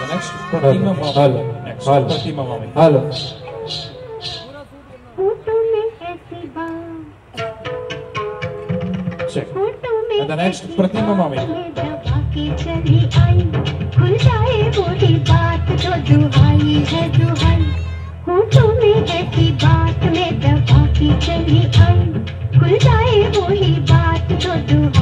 next Pratima Mami. Hello. Next Hello. Pratima Mami. Hello. Check. And the next Pratima Mami. खुल जाए वही बात जो दुहाई है दुहाई, होठों में ऐसी बात में दबा के चली आई, खुल जाए वही बात जो दुहाई